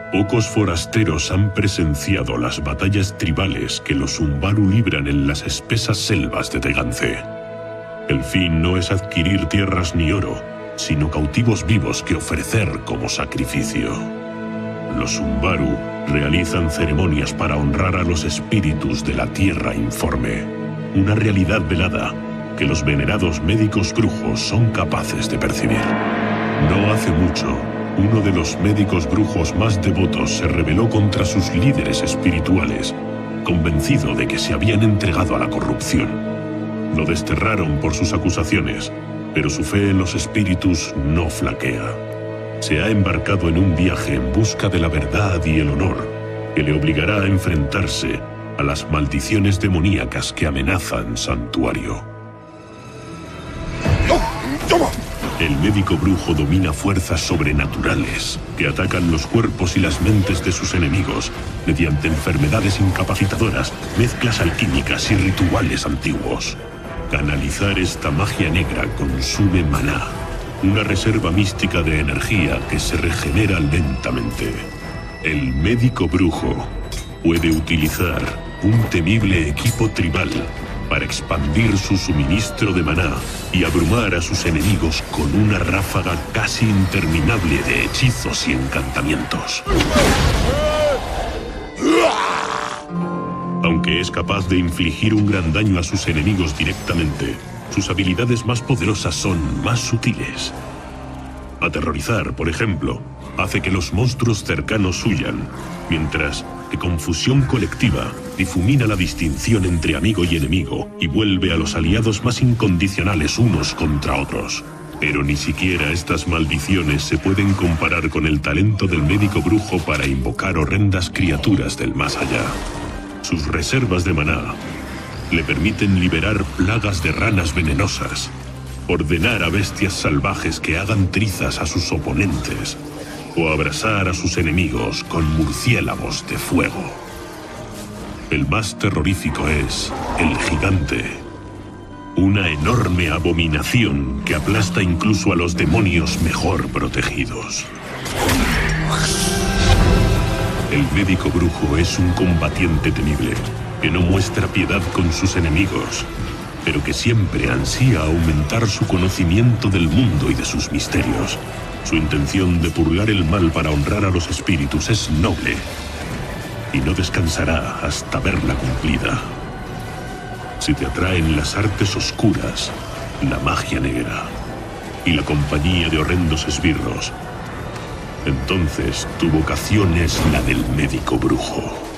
Pocos forasteros han presenciado las batallas tribales que los Umbaru libran en las espesas selvas de Tegance. El fin no es adquirir tierras ni oro, sino cautivos vivos que ofrecer como sacrificio. Los Umbaru realizan ceremonias para honrar a los espíritus de la tierra informe, una realidad velada que los venerados médicos brujos son capaces de percibir. No hace mucho, uno de los médicos brujos más devotos se rebeló contra sus líderes espirituales, convencido de que se habían entregado a la corrupción. Lo desterraron por sus acusaciones, pero su fe en los espíritus no flaquea. Se ha embarcado en un viaje en busca de la verdad y el honor, que le obligará a enfrentarse a las maldiciones demoníacas que amenazan Santuario. El médico brujo domina fuerzas sobrenaturales que atacan los cuerpos y las mentes de sus enemigos mediante enfermedades incapacitadoras, mezclas alquímicas y rituales antiguos. Canalizar esta magia negra consume maná, una reserva mística de energía que se regenera lentamente. El médico brujo puede utilizar un temible equipo tribal para expandir su suministro de maná y abrumar a sus enemigos con una ráfaga casi interminable de hechizos y encantamientos. Aunque es capaz de infligir un gran daño a sus enemigos directamente, sus habilidades más poderosas son más sutiles. Aterrorizar, por ejemplo, hace que los monstruos cercanos huyan, mientras que confusión colectiva difumina la distinción entre amigo y enemigo y vuelve a los aliados más incondicionales unos contra otros. Pero ni siquiera estas maldiciones se pueden comparar con el talento del médico brujo para invocar horrendas criaturas del más allá. Sus reservas de maná le permiten liberar plagas de ranas venenosas, ordenar a bestias salvajes que hagan trizas a sus oponentes o abrazar a sus enemigos con murciélagos de fuego. El más terrorífico es el gigante, una enorme abominación que aplasta incluso a los demonios mejor protegidos. El médico brujo es un combatiente temible que no muestra piedad con sus enemigos, pero que siempre ansía aumentar su conocimiento del mundo y de sus misterios. Su intención de purgar el mal para honrar a los espíritus es noble y no descansará hasta verla cumplida. Si te atraen las artes oscuras, la magia negra y la compañía de horrendos esbirros, entonces tu vocación es la del médico brujo.